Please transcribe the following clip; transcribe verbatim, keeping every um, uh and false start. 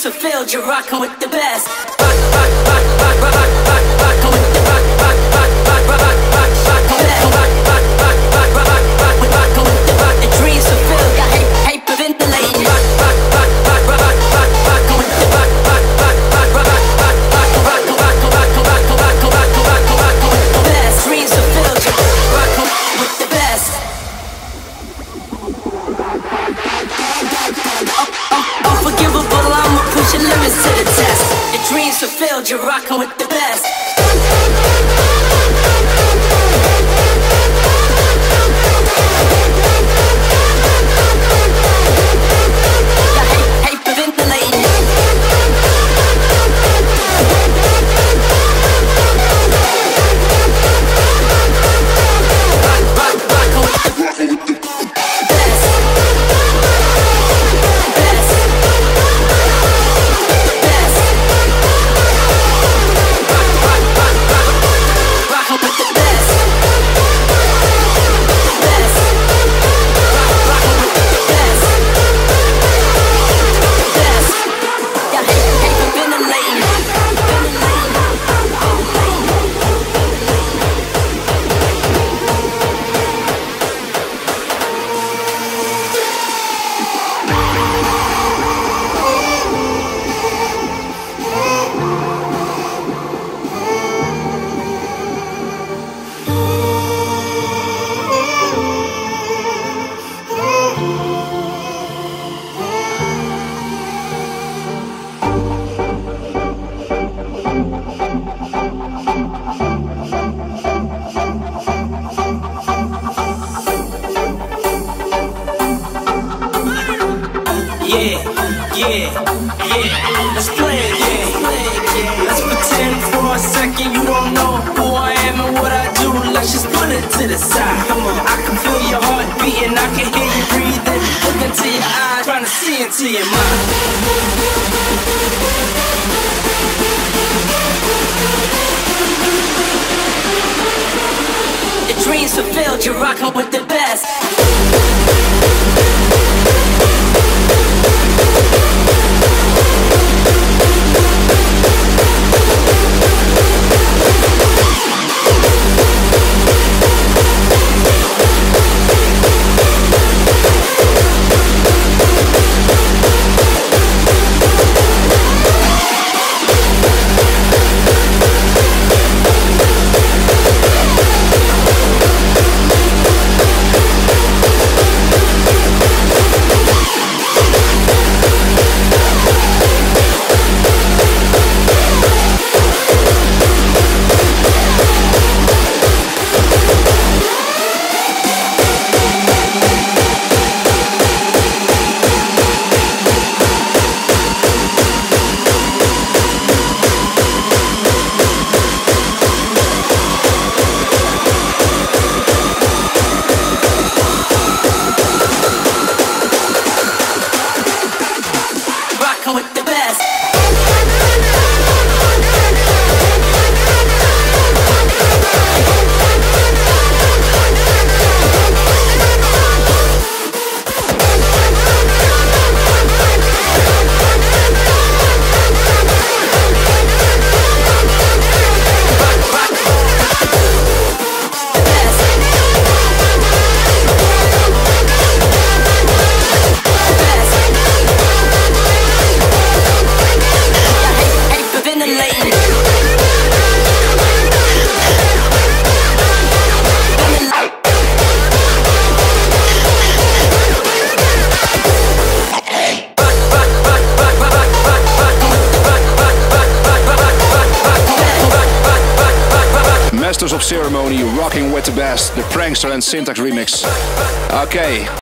dreams fulfilled, you're rocking with the best. Rock, rock, rock, rock, rock, rock, rock, rocking with the rock, rock, rock, rock, rock, rock, rock, rocking with the rock, rock, rock, rock, rock, rock, rock, rocking with the rock. The dreams fulfilled, got hype, hyperventilating. Rock, rock, rock, rock, rock, rock, rock, rocking with the rock, rock, rock, rock, rock, rock, rock, rocking, rocking, rocking, rocking, rocking, rocking, rocking, rocking, rocking with the best. Dreams fulfilled, you're rocking with the best. Unforgivable, I'ma push your limits to the test. Your dreams fulfilled, you're rocking with the best. Got hype, hyperventilating. Rock, rock, rocking with the best. Yeah, yeah, yeah, let's play it, yeah. Let's pretend for a second you don't know who I am and what I do. Let's just put it to the side. Come on, I can feel your heart beating, I can hear you breathing. Look into your eyes, trying to see into your mind. Your dreams fulfilled, you're rocking with the best. With the best. Masters of Ceremony, rocking with the best, the Prankster and Syntax remix. Okay.